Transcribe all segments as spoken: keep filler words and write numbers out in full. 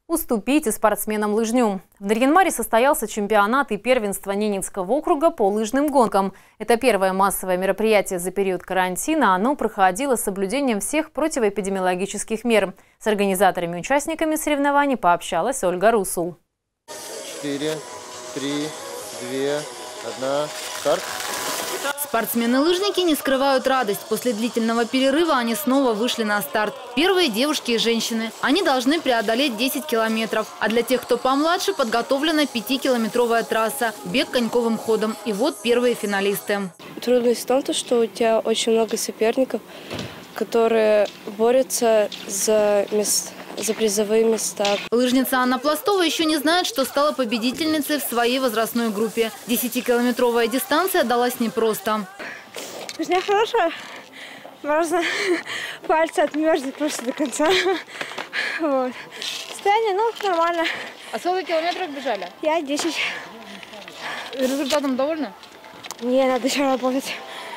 Уступите спортсменам-лыжню. В Нарьян-Маре состоялся чемпионат и первенство Ненецкого округа по лыжным гонкам. Это первое массовое мероприятие за период карантина. Оно проходило с соблюдением всех противоэпидемиологических мер. С организаторами и участниками соревнований пообщалась Ольга Русул. Четыре, три, две, одна, старт. Спортсмены-лыжники не скрывают радость. После длительного перерыва они снова вышли на старт. Первые девушки и женщины. Они должны преодолеть десять километров. А для тех, кто помладше, подготовлена пятикилометровая трасса. Бег коньковым ходом. И вот первые финалисты. Трудность в том, что у тебя очень много соперников, которые борются за места. за призовые места. Лыжница Анна Пластова еще не знает, что стала победительницей в своей возрастной группе. Десятикилометровая дистанция далась непросто. Лыжня хорошая. Можно пальцы отмерзнуть просто до конца. Вот. Состояние, ну, нормально. А сколько километров бежали? Я десять. Результатом довольны? Не, надо еще работать.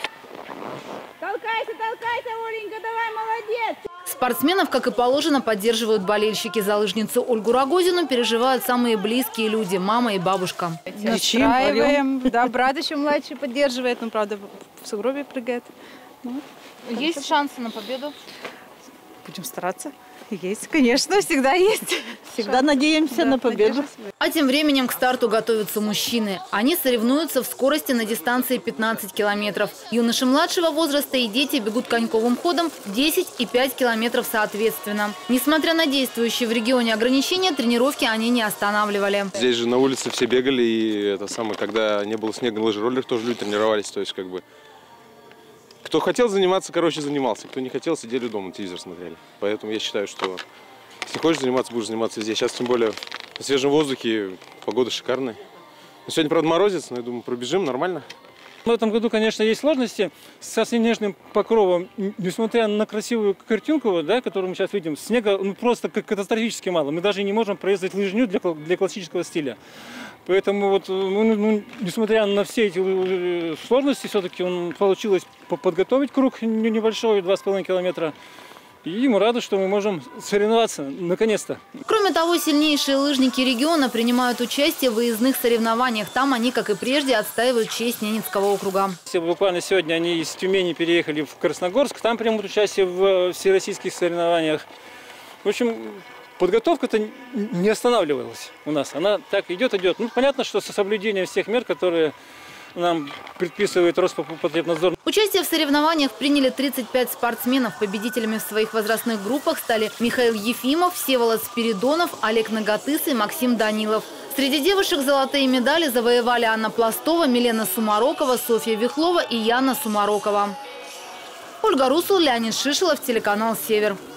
Толкайся, толкайся, Оленька, давай, молодец! Спортсменов, как и положено, поддерживают болельщики. За лыжницу Ольгу Рогозину переживают самые близкие люди – мама и бабушка. Настраиваем. Да, брат еще младший поддерживает, но, правда, в сугробе прыгает. Ну, Есть шансы на победу? Будем стараться. Есть, конечно, всегда есть. Всегда Шанс. надеемся да, на победу. А тем временем к старту готовятся мужчины. Они соревнуются в скорости на дистанции пятнадцать километров. Юноши младшего возраста и дети бегут коньковым ходом десять и пять километров соответственно. Несмотря на действующие в регионе ограничения, тренировки они не останавливали. Здесь же на улице все бегали, и это самое, когда не было снега, на лыжероллерах тоже люди тренировались, то есть как бы... Кто хотел заниматься, короче, занимался. Кто не хотел, сидели дома, телевизор смотрели. Поэтому я считаю, что если хочешь заниматься, будешь заниматься здесь. Сейчас, тем более, на свежем воздухе, погода шикарная. Сегодня, правда, морозец, но я думаю, пробежим нормально. В этом году, конечно, есть сложности со снежным покровом. Несмотря на красивую картинку, да, которую мы сейчас видим, снега ну, просто катастрофически мало. Мы даже не можем производить лыжню для, для классического стиля. Поэтому, вот, ну, ну, несмотря на все эти сложности, все-таки получилось подготовить круг небольшой, два с половиной километра. И мы рады, что мы можем соревноваться, наконец-то. Кроме того, сильнейшие лыжники региона принимают участие в выездных соревнованиях. Там они, как и прежде, отстаивают честь Ненецкого округа. Буквально сегодня они из Тюмени переехали в Красногорск. Там примут участие в всероссийских соревнованиях. В общем, подготовка-то не останавливалась у нас. Она так идет, идет. Ну, понятно, что со соблюдением всех мер, которые нам предписывает Роспотребнадзор. Участие в соревнованиях приняли тридцать пять спортсменов. Победителями в своих возрастных группах стали Михаил Ефимов, Всеволод Спиридонов, Олег Нагатыс и Максим Данилов. Среди девушек золотые медали завоевали Анна Пластова, Милена Сумарокова, Софья Вихлова и Яна Сумарокова. Ольга Русул, Леонид Шишелов, телеканал «Север».